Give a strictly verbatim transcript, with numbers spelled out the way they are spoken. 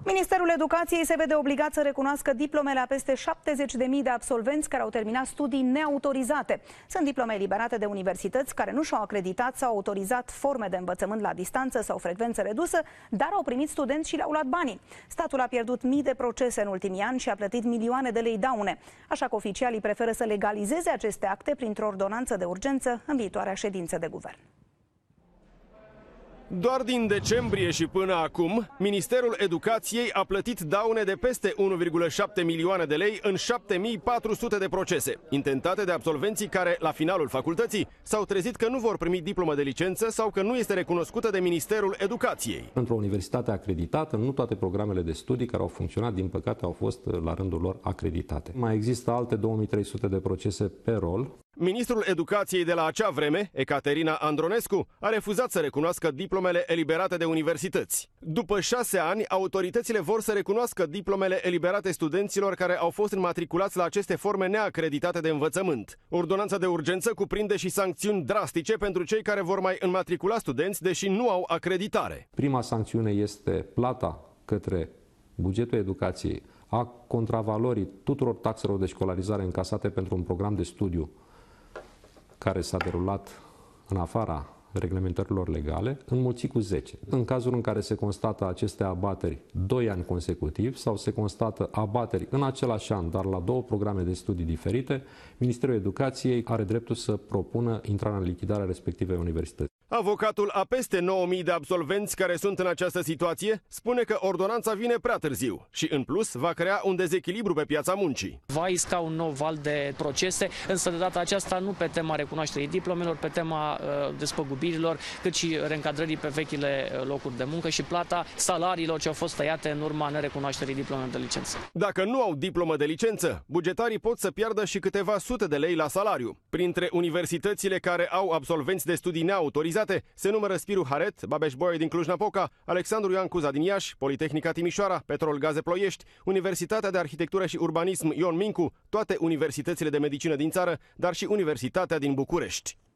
Ministerul Educației se vede obligat să recunoască diplomele a peste șaptezeci de mii de absolvenți care au terminat studii neautorizate. Sunt diplome eliberate de universități care nu și-au acreditat sau autorizat forme de învățământ la distanță sau frecvență redusă, dar au primit studenți și le-au luat banii. Statul a pierdut mii de procese în ultimii ani și a plătit milioane de lei daune. Așa că oficialii preferă să legalizeze aceste acte printr-o ordonanță de urgență în viitoarea ședință de guvern. Doar din decembrie și până acum, Ministerul Educației a plătit daune de peste unu virgulă șapte milioane de lei în șapte mii patru sute de procese, intentate de absolvenții care, la finalul facultății, s-au trezit că nu vor primi diplomă de licență sau că nu este recunoscută de Ministerul Educației. Într-o universitate acreditată, nu toate programele de studii care au funcționat, din păcate, au fost la rândul lor acreditate. Mai există alte două mii trei sute de procese pe rol. Ministrul Educației de la acea vreme, Ecaterina Andronescu, a refuzat să recunoască diplomele eliberate de universități. După șase ani, autoritățile vor să recunoască diplomele eliberate studenților care au fost înmatriculați la aceste forme neacreditate de învățământ. Ordonanța de urgență cuprinde și sancțiuni drastice pentru cei care vor mai înmatricula studenți, deși nu au acreditare. Prima sancțiune este plata către bugetul educației a contravalorii tuturor taxelor de școlarizare încasate pentru un program de studiu care s-a derulat în afara reglementărilor legale, înmulțit cu zece. În cazul în care se constată aceste abateri doi ani consecutiv sau se constată abateri în același an, dar la două programe de studii diferite, Ministerul Educației are dreptul să propună intrarea în lichidare a respectivei universități. Avocatul a peste nouă mii de absolvenți care sunt în această situație spune că ordonanța vine prea târziu și, în plus, va crea un dezechilibru pe piața muncii. Va isca un nou val de procese, însă de data aceasta nu pe tema recunoașterii diplomelor, pe tema uh, despăgubirilor, cât și reîncadrării pe vechile locuri de muncă și plata salariilor ce au fost tăiate în urma nerecunoașterii diplomelor de licență. Dacă nu au diplomă de licență, bugetarii pot să piardă și câteva sute de lei la salariu. Printre universitățile care au absolvenți de studii neautorizate se numără Spiru Haret, Babeș-Bolyai din Cluj-Napoca, Alexandru Ioan Cuza din Iași, Politehnica Timișoara, Petrol Gaze Ploiești, Universitatea de Arhitectură și Urbanism Ion Mincu, toate universitățile de medicină din țară, dar și Universitatea din București.